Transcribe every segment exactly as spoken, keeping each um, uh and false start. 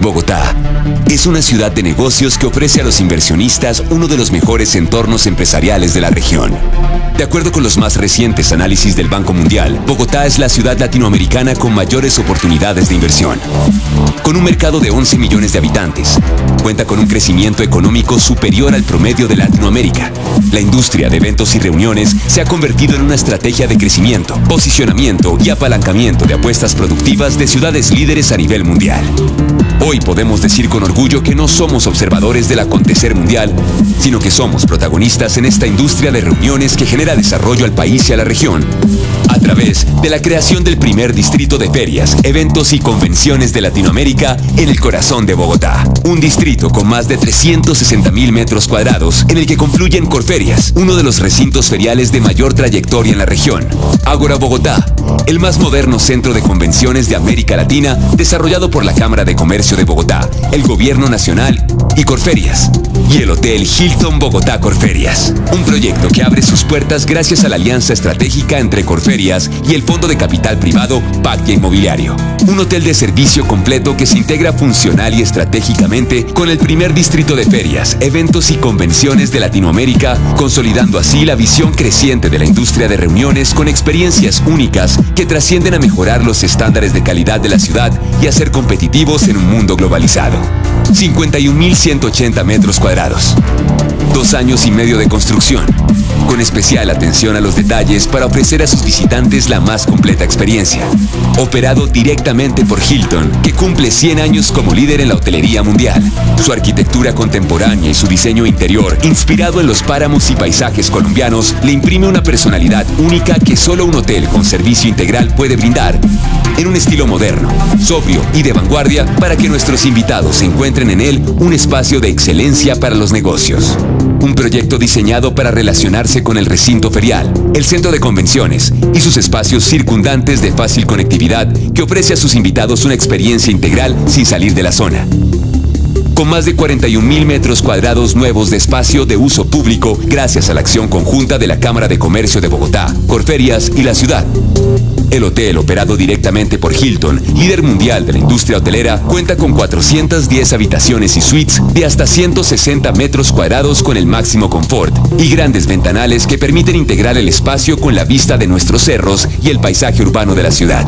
Bogotá es una ciudad de negocios que ofrece a los inversionistas uno de los mejores entornos empresariales de la región. De acuerdo con los más recientes análisis del Banco Mundial, Bogotá es la ciudad latinoamericana con mayores oportunidades de inversión. Con un mercado de once millones de habitantes, cuenta con un crecimiento económico superior al promedio de Latinoamérica. La industria de eventos y reuniones se ha convertido en una estrategia de crecimiento, posicionamiento y apalancamiento de apuestas productivas de ciudades líderes a nivel mundial. Hoy podemos decir con orgullo que no somos observadores del acontecer mundial, sino que somos protagonistas en esta industria de reuniones que genera desarrollo al país y a la región, a través de la creación del primer distrito de ferias, eventos y convenciones de Latinoamérica en el corazón de Bogotá. Un distrito con más de trescientos sesenta mil metros cuadrados en el que confluyen Corferias, uno de los recintos feriales de mayor trayectoria en la región. Ágora Bogotá, el más moderno centro de convenciones de América Latina, desarrollado por la Cámara de Comercio de Bogotá, el Gobierno Nacional y Corferias. Y el Hotel Hilton Bogotá Corferias, un proyecto que abre sus puertas gracias a la alianza estratégica entre Corferias y el fondo de capital privado Pactia Inmobiliario. Un hotel de servicio completo que se integra funcional y estratégicamente con el primer distrito de ferias, eventos y convenciones de Latinoamérica, consolidando así la visión creciente de la industria de reuniones con experiencias únicas que trascienden a mejorar los estándares de calidad de la ciudad y a ser competitivos en un mundo globalizado. cincuenta y un mil ciento ochenta metros cuadrados. Dos años y medio de construcción, con especial atención a los detalles para ofrecer a sus visitantes la más completa experiencia. Operado directamente por Hilton, que cumple cien años como líder en la hotelería mundial. Su arquitectura contemporánea y su diseño interior, inspirado en los páramos y paisajes colombianos, le imprime una personalidad única que solo un hotel con servicio integral puede brindar, en un estilo moderno, sobrio y de vanguardia, para que nuestros invitados encuentren en él un espacio de excelencia para los negocios. Un proyecto diseñado para relacionarse con el recinto ferial, el centro de convenciones y sus espacios circundantes de fácil conectividad que ofrece a sus invitados una experiencia integral sin salir de la zona. Con más de cuarenta y un mil metros cuadrados nuevos de espacio de uso público gracias a la acción conjunta de la Cámara de Comercio de Bogotá, Corferias y la ciudad. El hotel, operado directamente por Hilton, líder mundial de la industria hotelera, cuenta con cuatrocientas diez habitaciones y suites de hasta ciento sesenta metros cuadrados con el máximo confort y grandes ventanales que permiten integrar el espacio con la vista de nuestros cerros y el paisaje urbano de la ciudad.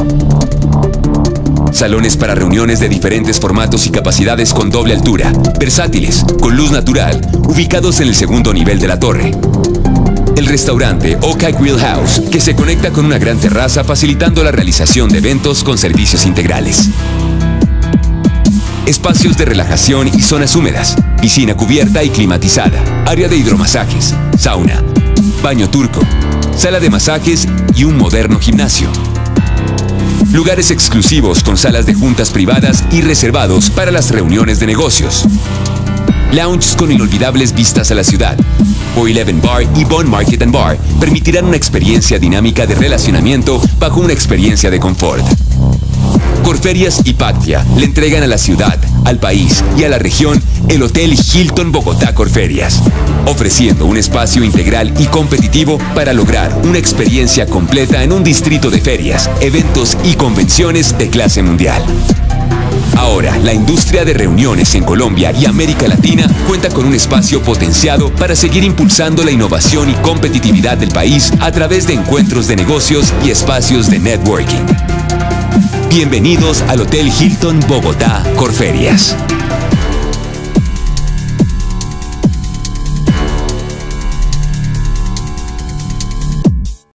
Salones para reuniones de diferentes formatos y capacidades con doble altura, versátiles, con luz natural, ubicados en el segundo nivel de la torre. El restaurante Oka Grill House, que se conecta con una gran terraza facilitando la realización de eventos con servicios integrales. Espacios de relajación y zonas húmedas, piscina cubierta y climatizada, área de hidromasajes, sauna, baño turco, sala de masajes y un moderno gimnasio. Lugares exclusivos con salas de juntas privadas y reservados para las reuniones de negocios. Lounges con inolvidables vistas a la ciudad. O Eleven Bar y Bond Market and Bar permitirán una experiencia dinámica de relacionamiento bajo una experiencia de confort. Corferias y Pactia le entregan a la ciudad, al país y a la región el Hotel Hilton Bogotá Corferias, ofreciendo un espacio integral y competitivo para lograr una experiencia completa en un distrito de ferias, eventos y convenciones de clase mundial. Ahora, la industria de reuniones en Colombia y América Latina cuenta con un espacio potenciado para seguir impulsando la innovación y competitividad del país a través de encuentros de negocios y espacios de networking. Bienvenidos al Hotel Hilton Bogotá Corferias.